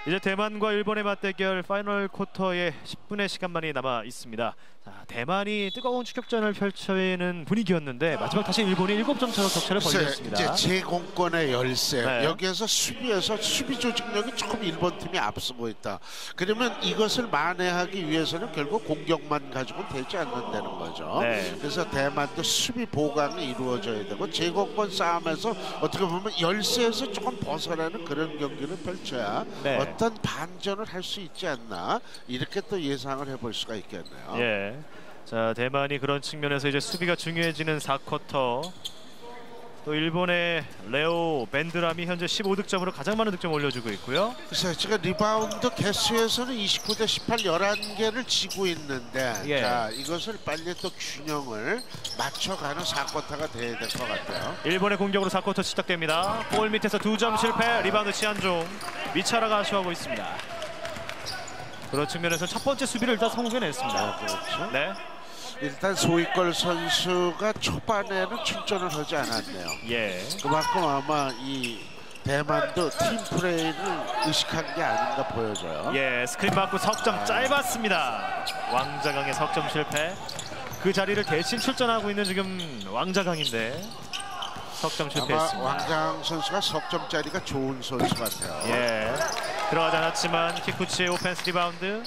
이제 대만과 일본의 맞대결 파이널 쿼터에 10분의 시간만이 남아 있습니다. 자, 대만이 뜨거운 추격전을 펼치는 분위기였는데 마지막 다시 일본이 7점 차로 격차를 벌렸습니다. 이제 제공권의 열세. 네. 여기에서 수비 조직력이 조금 일본 팀이 앞서고 있다. 그러면 이것을 만회하기 위해서는 결국 공격만 가지고는 되지 않는다는 거죠. 네. 그래서 대만도 수비 보강이 이루어져야 되고 제공권 싸움에서 어떻게 보면 열세에서 조금 벗어나는 그런 경기를 펼쳐야 네. 어떤 반전을 할 수 있지 않나 이렇게 또 예상을 해볼 수가 있겠네요. 예. 자, 대만이 그런 측면에서 이제 수비가 중요해지는 4쿼터. 또 일본의 레오 벤드람이 현재 15득점으로 가장 많은 득점 올려주고 있고요. 글쎄요, 지금 리바운드 개수에서는 29대 18 11개를 지고 있는데 예. 자, 이것을 빨리 또 균형을 맞춰가는 4쿼터가 돼야 될 것 같아요. 일본의 공격으로 4쿼터 시작됩니다. 골 밑에서 2점 실패, 리바운드 치안종. 미차라가 아쉬워하고 있습니다. 그런 측면에서 첫 번째 수비를 일단 성공해냈습니다. 그렇죠. 네. 일단 소이걸 선수가 초반에는 출전을 하지 않았네요. 예. 그만큼 아마 이 대만도 팀 플레이를 의식한 게 아닌가 보여져요. 예, 스크린 맞고 석점 짧았습니다. 왕자강의 석점 실패. 그 자리를 대신 출전하고 있는 지금 왕자강인데 석점 아마 실패했습니다. 왕장 선수가 석점짜리가 좋은 선수 같아요. 예, 들어가지 않았지만 키쿠치의 오펜스 리바운드.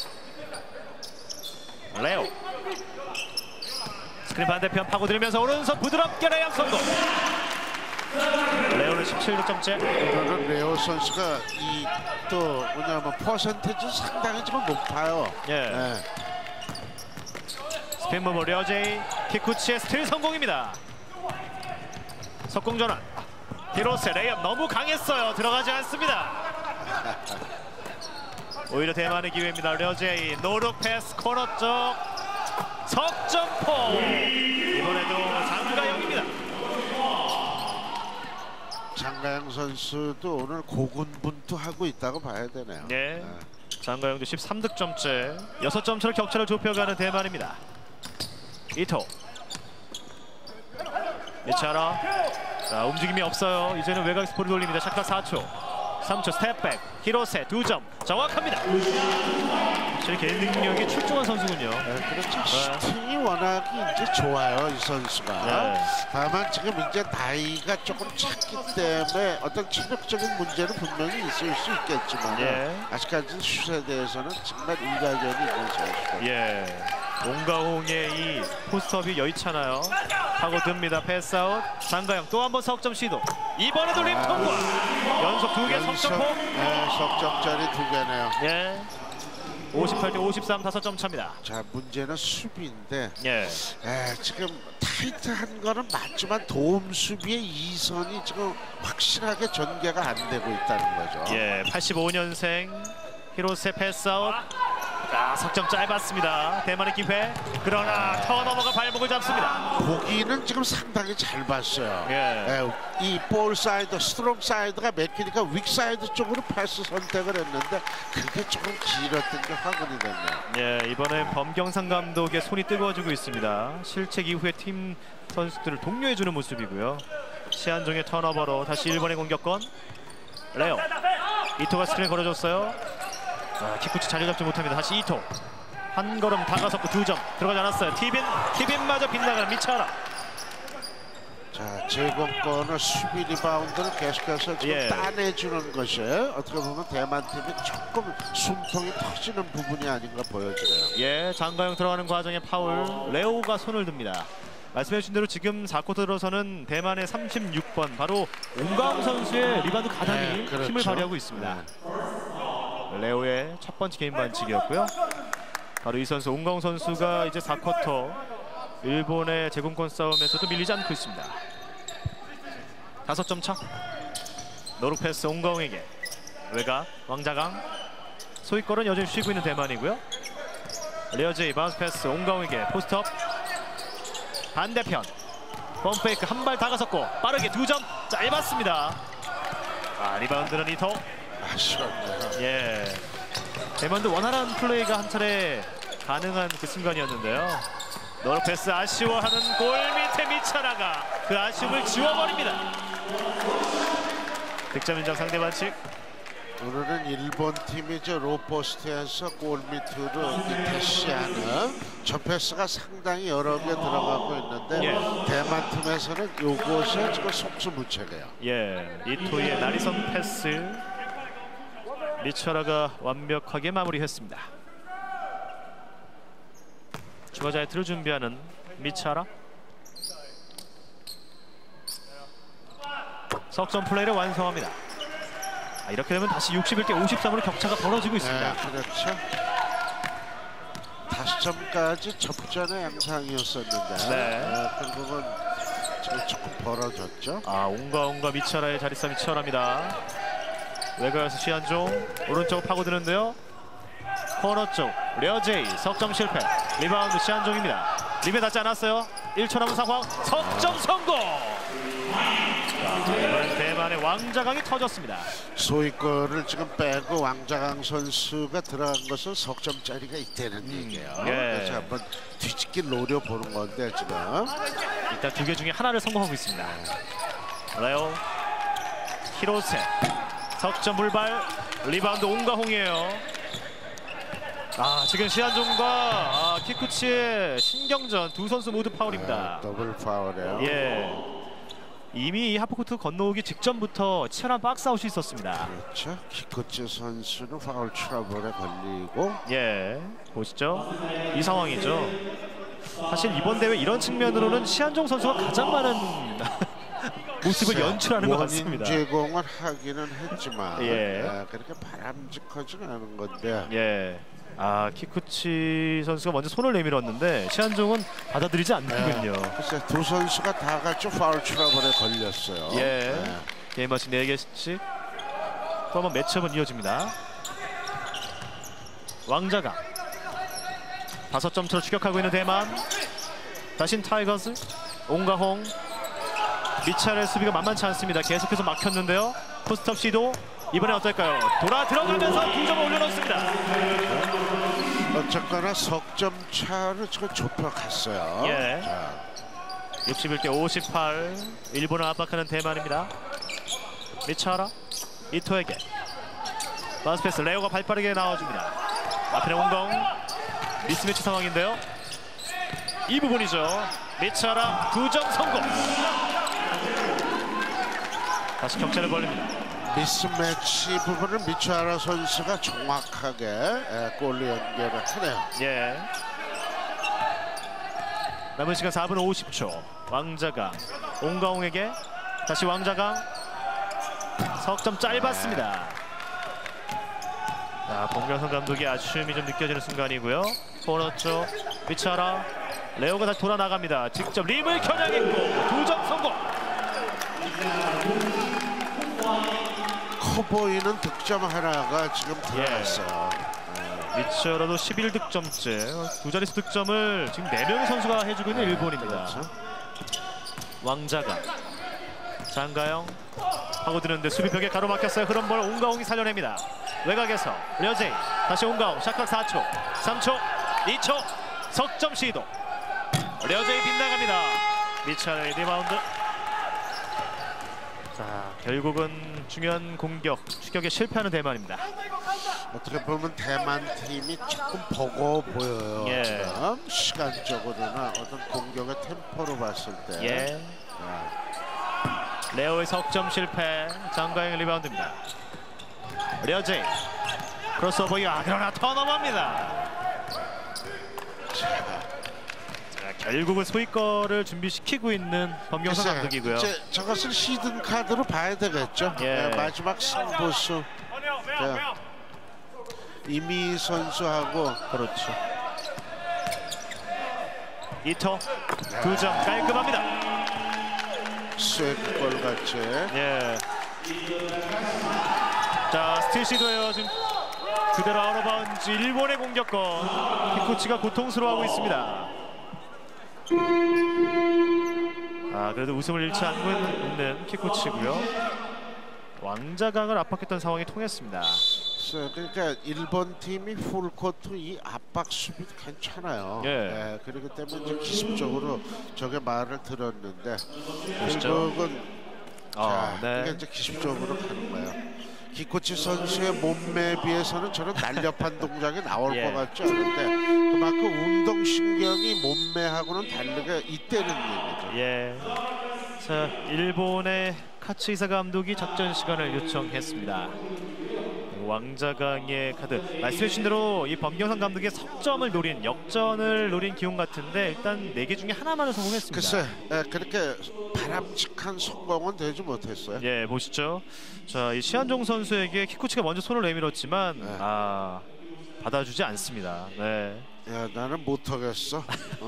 레오 스크린 반대편 파고들면서 오른손 부드럽게 레이업 성공. 레오는 17득점째. 이거는 레오 선수가 이 또 뭐냐면 퍼센티지 상당히 지금 높아요. 예. 네. 스핀 무브 려제이 키쿠치의 스틸 성공입니다. 석공 전환. 히로세 레이업 너무 강했어요. 들어가지 않습니다. 오히려 대만의 기회입니다. 려제이 노룩 패스 코너 쪽 석점포. 이번에도 장가영입니다. 장가영 선수도 오늘 고군분투하고 있다고 봐야 되네요. 네. 장가영도 13득점째 6점 차로 격차를 좁혀가는 대만입니다. 이토 미차라. 자, 움직임이 없어요. 이제는 외곽에서 볼을 돌립니다. 샤카 4초 3초 스텝백. 히로세 2점 정확합니다. 확실히 개인 능력이 출중한 선수군요. 네, 그렇죠. 슈팅이 워낙 이제 좋아요, 이 선수가. 네. 다만 지금 이제 나이가 조금 찼기 때문에 어떤 체력적인 문제는 분명히 있을 수 있겠지만 예. 아직까지 슛에 대해서는 정말 일가견이 있는 선수죠. 예. 옹가홍의 이 포스트업이 여의찮아요. 하고 듭니다. 패스아웃. 장가영 또 한 번 석점 시도. 이번에도 림 통과. 연속 2개 석점포. 네, 석점짜리 2개네요. 예. 58대 53 5점 차입니다. 자, 문제는 수비인데 예. 지금 타이트한 거는 맞지만 도움 수비의 이선이 지금 확실하게 전개가 안 되고 있다는 거죠. 예. 85년생 히로세 패스아웃. 아, 석점 짧았습니다. 대만의 기회. 그러나 턴오버가 발목을 잡습니다. 보기는 지금 상당히 잘 봤어요. 예. 이 볼 사이드, 스트롱 사이드가 맥히니까 윅 사이드 쪽으로 패스 선택을 했는데 그게 조금 길었던 게 확인이 됐네요. 예, 이번엔 범경상 감독의 손이 뜨거워지고 있습니다. 실책 이후에 팀 선수들을 독려해주는 모습이고요. 시한종의 턴오버로 다시 일본의 공격권. 레오 이토가 스크린 걸어줬어요. 키쿠치 자리 잡지 못합니다. 다시 이토 한 걸음 다가섰고 2점 들어가지 않았어요. 티빈마저 빗나가는 미차라. 자, 제공권을 수비 리바운드를 계속해서 지금 예. 따내주는 것이 어떻게 보면 대만 팀이 조금 숨통이 터지는 부분이 아닌가 보여지네요. 예, 장가영 들어가는 과정에 파울. 레오가 손을 듭니다. 말씀해주신 대로 지금 4쿼터 들어서는 대만의 36번 바로 옹가홍 선수의 리바운드 가담이 그렇죠. 힘을 발휘하고 있습니다. 레오의 첫 번째 개인 반칙이었고요. 바로 이 선수 옹가홍 선수가 이제 4쿼터 일본의 제공권 싸움에서도 밀리지 않고 있습니다. 5점 차. 노룩 패스 옹가홍에게. 외곽 왕자강. 소위걸은 여전히 쉬고 있는 대만이고요. 레어제이 바운스 패스 옹가홍에게 포스트업. 반대편 펌페이크 한 발 다가섰고 빠르게 2점 짧았습니다. 리바운드는 이토. 아쉬웠네요. 예, 대만도 원활한 플레이가 한 차례 가능한 그 순간이었는데요. 노룩 패스 아쉬워하는 골 밑에 미차라가 그 아쉬움을 지워버립니다. 득점 인정 상대 반칙. 오늘은 일본 팀이 저 로포스트에서 골 밑으로 대시하는 저 패스가 상당히 여러 개 들어가고 있는데 예. 대만 팀에서는 요것이 지금 속수무책이에요. 예, 이토이의 나리선 패스 미쳐라가 완벽하게 마무리했습니다. 추가 자유투를 준비하는 미차라. 석점 플레이를 완성합니다. 이렇게 되면 다시 61대 53으로 격차가 벌어지고 있습니다. 네, 그렇죠. 5점까지 접전의 양상이었었는데 네. 결국은 지금 조금 벌어졌죠. 옹가 미차라의 자릿싸움이 치열합니다. 외곽에서 시한종 오른쪽 파고드는데요. 코너 쪽 려제이 석점 실패. 리바운드 시한종입니다. 림에 닿지 않았어요. 1초 남은 상황. 석점 성공. 이번엔 대만의 왕자강이 터졌습니다. 소위권을 지금 빼고 왕자강 선수가 들어간 것은 석점짜리가 있다는 얘기예요. 예. 그래서 한번 뒤집기 노려보는 건데 지금 일단 2개 중에 하나를 성공하고 있습니다. 레오 히로세 석점 불발. 리바운드 옹가홍이에요. 지금 시한종과 키쿠치의 신경전 두 선수 모두 파울입니다. 더블 파울이에요. 예. 이미 이 하프코트 건너오기 직전부터 치열한 박스아웃이 있었습니다. 그렇죠. 키쿠치 선수는 파울 트러블에 걸리고 예, 보시죠. 이 상황이죠. 사실 이번 대회 이런 측면으로는 시한종 선수가 가장 많은 모습을 연출하는 것 같습니다. 원인 제공을 하기는 했지만 예. 그렇게 바람직하지는 않은 건데 예. 키쿠치 선수가 먼저 손을 내밀었는데 시한종은 받아들이지 않는군요. 글쎄 두 선수가 다 같이 파울 트러블에 걸렸어요. 예. 게임 마치 4개씩 또 한번 매치업은 이어집니다. 왕자강 5점 차로 추격하고 있는 대만. 다신 타이거즈. 옹가홍. 미찰의 수비가 만만치 않습니다. 계속해서 막혔는데요. 포스트업 시도. 이번엔 어떨까요? 돌아 들어가면서 2점을 올려놓습니다. 어쨌거나 석점 차를 지금 좁혀갔어요. 예. 61대 58. 일본을 압박하는 대만입니다. 미차라 이토에게 바운스 패스. 레오가 발빠르게 나와줍니다. 앞에 옹공 미스매치 상황인데요. 이 부분이죠. 미차라 2점 성공. 다시 격차를 벌립니다. 미스매치 부분을 미차라 선수가 정확하게 골로 연결을 하네요. 예. 남은 시간 4분 50초. 왕자강 옹가홍에게 다시 왕자강. 석점 짧았습니다. 봉경선 감독의 아쉬움이 좀 느껴지는 순간이고요. 코너 쪽 미차라. 레오가 다시 돌아 나갑니다. 직접 림을 겨냥했고 2점 성공. 커 보이는 득점 하나가 지금 들어갔어요. 미처라도 11득점째. 두 자릿수 득점을 지금 4명의 선수가 해주고 있는 일본입니다. 그렇죠. 왕자강 장가영 파고드는데 수비벽에 가로막혔어요. 흐름볼 옹가홍이 살려냅니다. 외곽에서 려제이 다시 옹가홍. 샷클락 4초 3초 2초 석점 시도. 려제이 빗나갑니다. 미찰의 리바운드. 결국은 중요한 공격 추격에 실패하는 대만입니다. 어떻게 보면 대만 팀이 조금 버거워 보여요. 예. 지금 시간적으로나 어떤 공격의 템포로 봤을 때. 예. 레오의 석점 실패. 장가영의 리바운드입니다. 려제이 크로스오버. 그러나 턴오버입니다. 결국은 소위거를 준비시키고 있는 범경선 감독이고요. 저것을 시든 카드로 봐야 되겠죠. 예. 마지막 승부수. 이미 선수하고 그렇죠. 이토 2점 깔끔합니다. 쐐골 같이. 예. 자, 스틸 시도예요. 지금 그대로 아웃오바운드. 일본의 공격권. 키쿠치가 고통스러워하고 있습니다. 그래도 웃음을 잃지 않고 있는 키쿠치고요. 왕자강을 압박했던 상황이 통했습니다. 그러니까 일본 팀이 풀코트 이 압박 수비도 괜찮아요. 예. 그렇기 때문에 이제 기습적으로 저게 말을 들었는데 보시죠. 결국은 네. 이게 이제 기습적으로 가는 거예요. 기코치 선수의 몸매에 비해서는 저런 날렵한 동작이 나올 예. 것 같지 않은데 그만큼 운동신경이 몸매하고는 다르게 있다는 얘기죠. 예. 자, 일본의 카츠이사 감독이 작전 시간을 요청했습니다. 왕자강의 카드 말씀해주신 대로 이 범경상 감독의 석점을 노린 역전을 노린 기운 같은데 일단 4개 중에 하나만은 성공했습니다. 글쎄 그렇게 바람직한 성공은 되지 못했어요. 예, 보시죠. 자, 이 시한종 선수에게 키쿠치가 먼저 손을 내밀었지만 네. 받아주지 않습니다. 네. 야, 나는 못하겠어.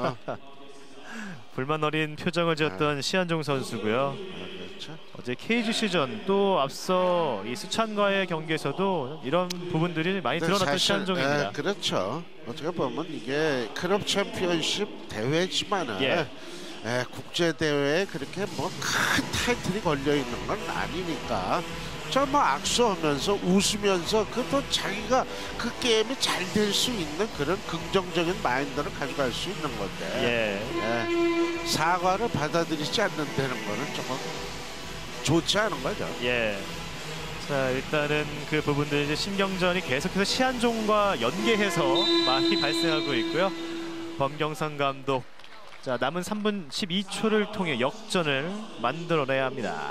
불만 어린 표정을 지었던 시한종 선수고요. 그렇죠. 어제 KGC전 또 앞서 이 스찬과의 경기에서도 이런 부분들이 많이 드러났던 시한종입니다. 그렇죠. 어떻게 보면 이게 클럽 챔피언십 대회지만은 국제 대회에 그렇게 뭐 큰 타이틀이 걸려 있는 건 아니니까. 저 뭐 악수하면서 웃으면서 그또 자기가 그 게임이 잘 될 수 있는 그런 긍정적인 마인드를 가져갈 수 있는 건데 사과를 받아들이지 않는다는 거는 조금 좋지 않은 거죠. 예. 자, 일단은 그 부분들 이제 신경전이 계속해서 시한종과 연계해서 많이 발생하고 있고요. 범경상 감독, 자 남은 3분 12초를 통해 역전을 만들어내야 합니다.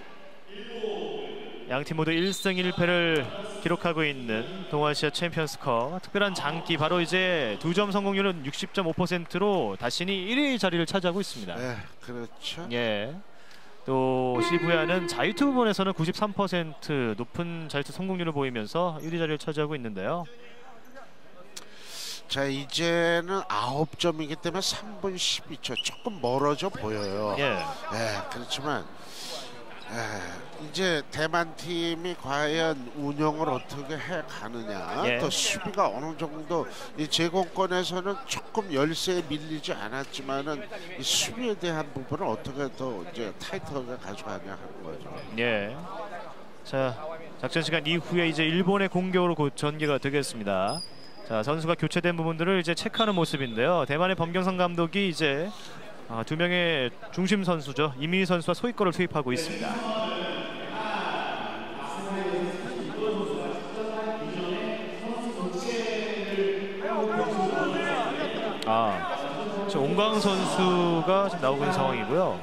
양팀 모두 1승 1패를 기록하고 있는 동아시아 챔피언스컵 특별한 장기 바로 이제 2점 성공률은 60.5%로 다시니 1위 자리를 차지하고 있습니다. 네, 그렇죠. 예. 또 시부야는 자유투 부분에서는 93% 높은 자유투 성공률을 보이면서 1위 자리를 차지하고 있는데요. 자, 이제는 9점이기 때문에 3분 12초 조금 멀어져 보여요. 예. 그렇지만 이제 대만 팀이 과연 운영을 어떻게 해 가느냐, 또 수비가 어느 정도 이 제공권에서는 조금 열세에 밀리지 않았지만은 이 수비에 대한 부분을 어떻게 더 이제 타이트하게 가져가냐 하는 거죠. 예. 자, 작전 시간 이후에 이제 일본의 공격으로 곧 전개가 되겠습니다. 자, 선수가 교체된 부분들을 이제 체크하는 모습인데요. 대만의 범경상 감독이 이제 2명의 중심 선수죠. 이민희 선수와 소위거를 투입하고 있습니다. 지금 옹광 선수가 지금 나오고 있는 상황이고요.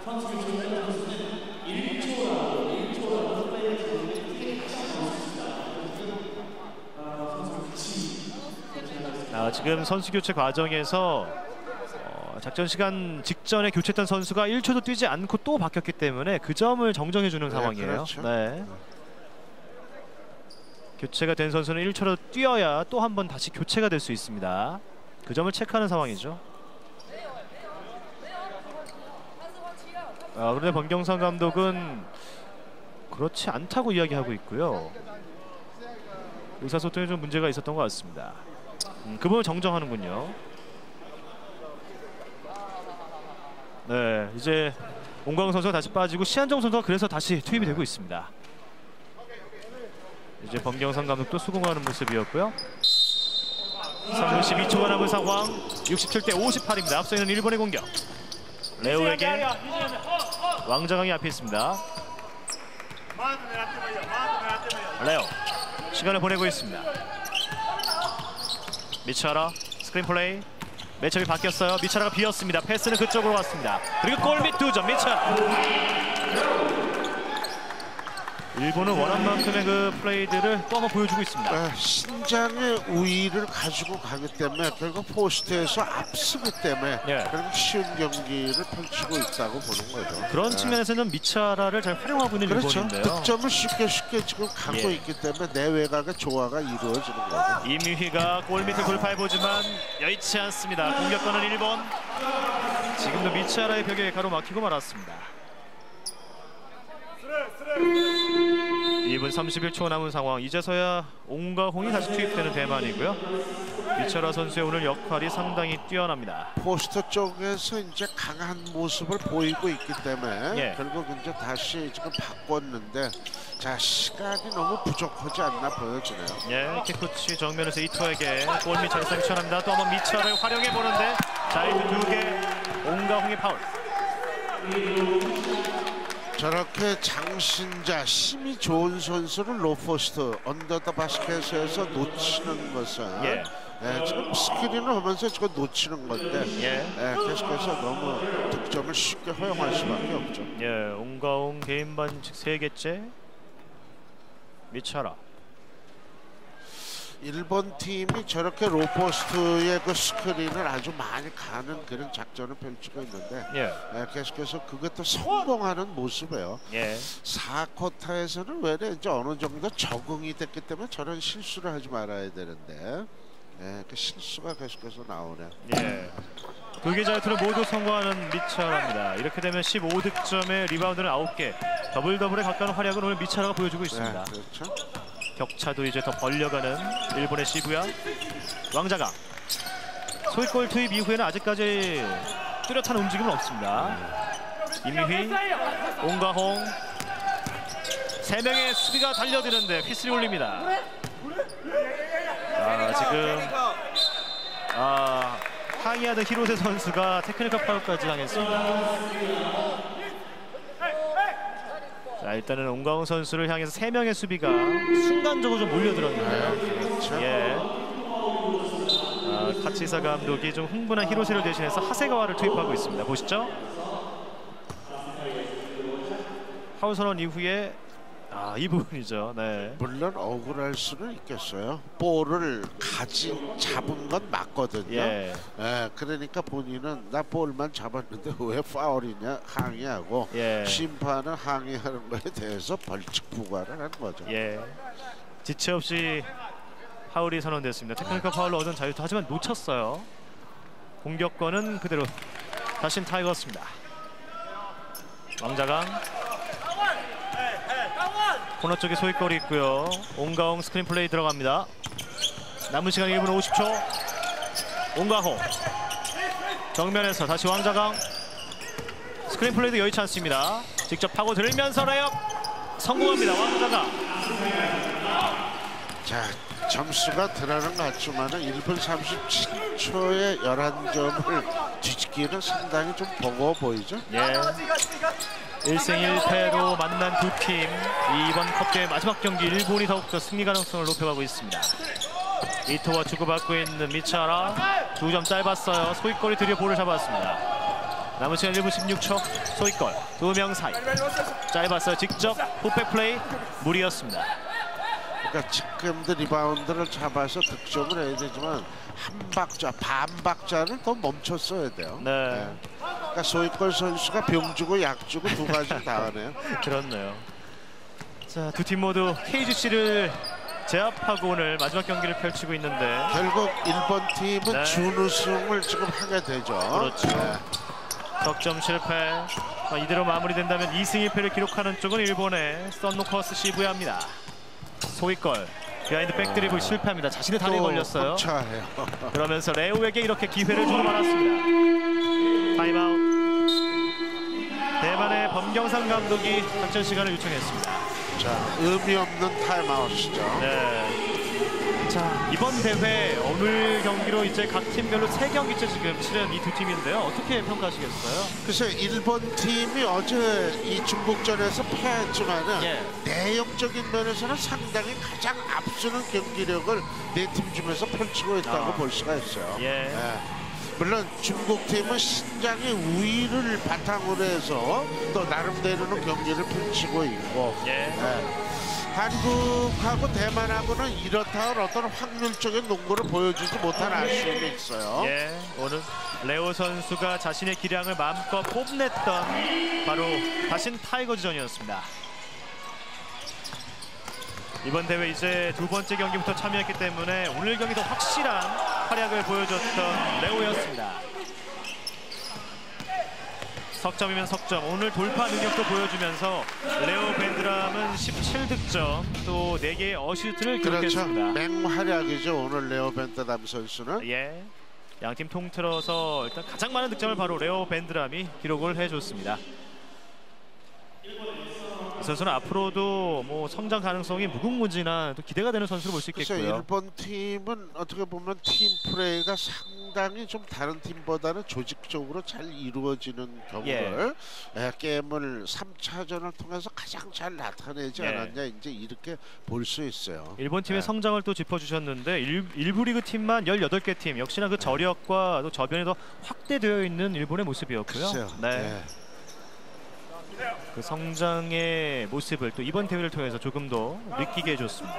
지금 선수 교체 과정에서 작전 시간 직전에 교체했던 선수가 1초도 뛰지 않고 또 바뀌었기 때문에 그 점을 정정해주는 상황이에요. 그렇죠. 네. 교체가 된 선수는 1초로 뛰어야 또 한 번 다시 교체가 될 수 있습니다. 그 점을 체크하는 상황이죠. 그런데 범경상 감독은 그렇지 않다고 이야기하고 있고요. 의사소통에 좀 문제가 있었던 것 같습니다. 그 부분을 정정하는군요. 네, 이제 옹광 선수가 다시 빠지고 시한정 선수가 그래서 다시 투입이 되고 있습니다. 이제 범경상 감독도 수긍하는 모습이었고요. 3분 12초가 남은 상황. 67대 58입니다. 앞서 있는 일본의 공격. 레오에게 왕자강이 앞에 있습니다. 레오 시간을 보내고 있습니다. 미차라 스크린 플레이. 매첩이 바뀌었어요. 미차라가 비었습니다. 패스는 그쪽으로 왔습니다. 그리고 골밑 2점 미차라. 일본은 원한 만큼의 그 플레이들을 또 한번 보여주고 있습니다. 신장의 우위를 가지고 가기 때문에 결국 포스트에서 앞서기 때문에 그런 쉬운 경기를 펼치고 있다고 보는 거죠. 그런 측면에서는 미차라를 잘 활용하고 있는 일본인데요. 득점을 쉽게 지금 갖고 있기 때문에 내외곽의 조화가 이루어지는 거죠. 이미희가 골밑을 돌파해보지만 여의치 않습니다. 공격권은 일본. 지금도 미차라의 벽에 가로막히고 말았습니다. 2분 31초 남은 상황. 이제서야 옹가홍이 다시 투입되는 대만이고요. 미차라 선수의 오늘 역할이 상당히 뛰어납니다. 포스트 쪽에서 이제 강한 모습을 보이고 있기 때문에 결국 이제 다시 지금 바꿨는데 자, 시간이 너무 부족하지 않나 보여지네요. 키쿠치 정면에서 이토에게 골밑 자리성이 시원합니다. 또 한번 미차라를 활용해 보는데 자이드 2개 옹가홍의 파울. 저렇게 장신자 힘이 좋은 선수를 로포스트 언더 더 바스켓에서 놓치는 것은 예. 지금 스크린을 하면서 저거 놓치는 건데 예. 계속해서 너무 득점을 쉽게 허용할 수밖에 없죠. 예, 옹가옹 개인 반칙 3개째. 미차라. 일본 팀이 저렇게 로포스트의 그 스크린을 아주 많이 가는 그런 작전을 펼치고 있는데 예. 계속해서 그것도 성공하는 모습이에요. 예. 4쿼터에서는 왜 이제 어느 정도 적응이 됐기 때문에 저런 실수를 하지 말아야 되는데 그 실수가 계속해서 나오네요. 예. 두 개 자유투를 모두 성공하는 미차라입니다. 이렇게 되면 15득점에 리바운드는 9개. 더블에 가까운 활약을 오늘 미차라가 보여주고 있습니다. 그렇죠. 격차도 이제 더 벌려가는 일본의 시부야. 왕자강. 소위골 투입 이후에는 아직까지 뚜렷한 움직임은 없습니다. 임휘, 옹가홍 3명의 수비가 달려드는데 휘슬이 울립니다. 지금 항의하던 히로세 선수가 테크니컬 파울까지 당했습니다. 자, 일단은 옹가홍 선수를 향해서 3명의 수비가 순간적으로 좀 몰려들었는데요. 그렇죠. 예. 카치사 감독이 좀 흥분한 히로세를 대신해서 하세가와를 투입하고 있습니다. 보시죠. 파울 선언 이후에 이 부분이죠. 네. 물론 억울할 수는 있겠어요. 볼을 잡은 건 맞거든요. 예. 그러니까 본인은 나 볼만 잡았는데 왜 파울이냐 항의하고 예. 심판은 항의하는 거에 대해서 벌칙 부과를 하는 거죠. 예. 지체 없이 파울이 선언됐습니다. 테크니컬 파울로 얻은 자유투 하지만 놓쳤어요. 공격권은 그대로 다신 타이거스입니다. 왕자강 코너 쪽에 소위골이 있고요. 옹가홍 스크린 플레이 들어갑니다. 남은 시간 1분 50초. 옹가홍 정면에서 다시 왕자강 스크린 플레이도 여의치 않습니다. 직접 파고 들면서 레이업 성공합니다. 왕자강. 자, 점수가 드러난 것 같지만은 1분 37초에 11점을 뒤집기는 상당히 좀 버거워 보이죠? 예. 1승 1패로 만난 두 팀. 이번 컵대회 마지막 경기 일본이 더욱더 승리 가능성을 높여가고 있습니다. 이토와 주고받고 있는 미차라 2점 짧았어요. 소위골이 드디어 볼을 잡았습니다. 남은 시간 1분 16초. 소위골 2명 사이 짧았어요. 직접 풋백 플레이 무리였습니다. 그러니까 지금도 리바운드를 잡아서 득점을 해야 되지만 한 박자, 반 박자를 더 멈췄어야 돼요. 네. 그러니까 소위골 선수가 병 주고 약 주고 두 가지 다 하네요. 그렇네요. 자, 두 팀 모두 KGC를 제압하고 오늘 마지막 경기를 펼치고 있는데 결국 일본 팀은 네. 준우승을 지금 하게 되죠. 그렇죠. 득점 실패. 이대로 마무리된다면 2승 1패를 기록하는 쪽은 일본의 썬노커스 시부야입니다. 소위골 비하인드 백드립을 실패합니다. 자신의 다리에 걸렸어요. 험차해요. 그러면서 레오에게 이렇게 기회를 주고 말았습니다. 타임아웃. 대만의 범경상 감독이 작전 시간을 요청했습니다. 자, 의미 없는 타임아웃이죠. 네. 자, 이번 대회 오늘 경기로 이제 각 팀별로 3경기째 지금 치른 이 두 팀인데요. 어떻게 평가하시겠어요? 글쎄, 일본 팀이 어제 이 중국전에서 패했지만은 내용적인 면에서는 상당히 가장 앞서는 경기력을 네 팀 중에서 펼치고 있다고 볼 수가 있어요. 물론 중국 팀은 신장의 우위를 바탕으로 해서 또 나름대로는 경기를 펼치고 있고 한국하고 대만하고는 이렇다 할 어떤 확률적인 농구를 보여주지 못한 아쉬움이 있어요. 오늘 레오 선수가 자신의 기량을 마음껏 뽐냈던 바로 다신 타이거즈전이었습니다. 이번 대회 이제 두 번째 경기부터 참여했기 때문에 오늘 경기 더 확실한 활약을 보여줬던 레오였습니다. 석점이면 석점, 오늘 돌파 능력도 보여주면서 레오 벤드람은 17득점 또 4개의 어시스트를 기록했습니다. 그렇죠. 맹활약이죠 오늘 레오 벤드람 선수는. 양팀 통틀어서 일단 가장 많은 득점을 바로 레오 벤드람이 기록을 해줬습니다. 이 선수는 앞으로도 뭐 성장 가능성이 무궁무진한 또 기대가 되는 선수로 볼 수 있겠고요. 일본 팀은 어떻게 보면 팀 플레이가 상당히 상당히 좀 다른 팀보다는 조직적으로 잘 이루어지는 경우를 게임을 3차전을 통해서 가장 잘 나타내지 않았냐 이제 이렇게 볼 수 있어요. 일본 팀의 성장을 또 짚어주셨는데 일부 리그 팀만 18개 팀 역시나 그 저력과 또 저변이 더 확대되어 있는 일본의 모습이었고요. 글쎄요. 그 성장의 모습을 또 이번 대회를 통해서 조금 더 느끼게 해줬습니다.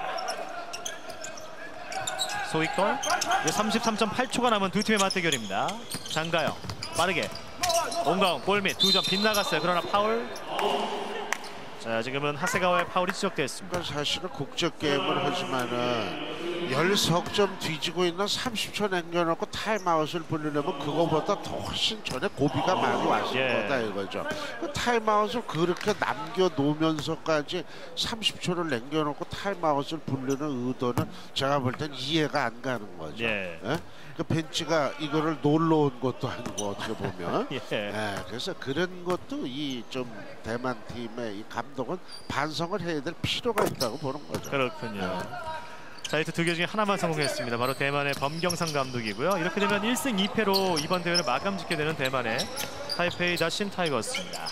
소이걸 33.8초가 남은 두 팀의 맞대결입니다. 장가영 빠르게 온가운 골밑 2점 빗나갔어요. 그러나 파울. 자, 지금은 하세가와의 파울이 지적됐습니다. 사실은 국적 게임을 하지만은 10석점 뒤지고 있는 30초 남겨놓고 타임아웃을 불리려면 그거보다 더 훨씬 전에 고비가 많이 왔을 거다 이거죠. 그 타임아웃을 그렇게 남겨놓으면서까지 30초를 남겨놓고 타임아웃을 불리는 의도는 제가 볼 땐 이해가 안 가는 거죠. 그 벤치가 이거를 놀러 온 것도 아니고 어떻게 보면 그래서 그런 것도 이 좀 대만 팀의 이 감독은 반성을 해야 될 필요가 있다고 보는 거죠. 그렇군요. 자, 이트 2개 중에 하나만 성공했습니다. 바로 대만의 범경상 감독이고요. 이렇게 되면 1승 2패로 이번 대회를 마감짓게 되는 대만의 타이페이 다신 타이거스입니다.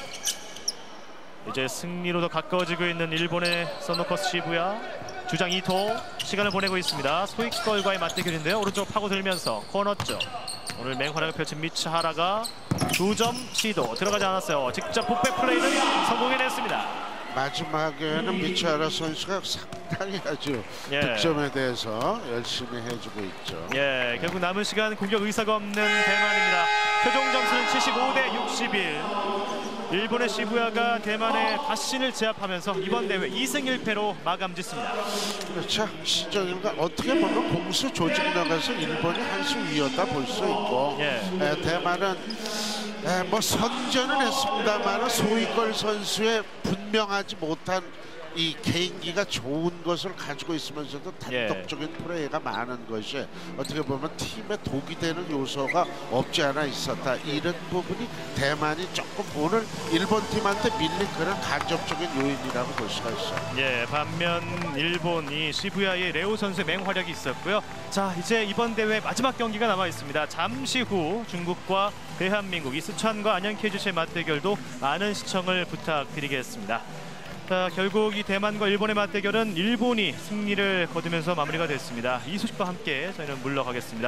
이제 승리로 더 가까워지고 있는 일본의 선노커스 시부야. 주장 이토 시간을 보내고 있습니다. 소익걸과의 맞대결인데요. 오른쪽 파고들면서 코너 쪽. 오늘 맹활약을 펼친 미츠하라가 2점 시도 들어가지 않았어요. 직접 풋백 플레이는 성공해냈습니다. 마지막에는 미츠하라 선수가 상당히 아주 득점에 대해서 열심히 해주고 있죠. 결국 남은 시간 공격 의사가 없는 대만입니다. 최종 점수는 75대 61. 일본의 시부야가 대만의 다신을 제압하면서 이번 대회 2승 1패로 마감짓습니다. 그렇죠. 시정일과 어떻게 보면 공수 조직력에서 일본이 한 수 위였다 볼 수 있고 대만은 뭐 선전은 했습니다만 소이걸 선수의 분명하지 못한 이 개인기가 좋은 것을 가지고 있으면서도 단독적인 플레이가 많은 것이 어떻게 보면 팀에 독이 되는 요소가 없지 않아 있었다. 이런 부분이 대만이 조금 오늘 일본 팀한테 밀린 그런 간접적인 요인이라고 볼 수가 있어요. 반면 일본이 시부야의 레오 선수의 맹활약이 있었고요. 자, 이제 이번 대회 마지막 경기가 남아 있습니다. 잠시 후 중국과 대한민국, 이 스촨과 안양 KGC의 맞대결도 많은 시청을 부탁드리겠습니다. 자, 결국 이 대만과 일본의 맞대결은 일본이 승리를 거두면서 마무리가 됐습니다. 이 소식과 함께 저희는 물러가겠습니다.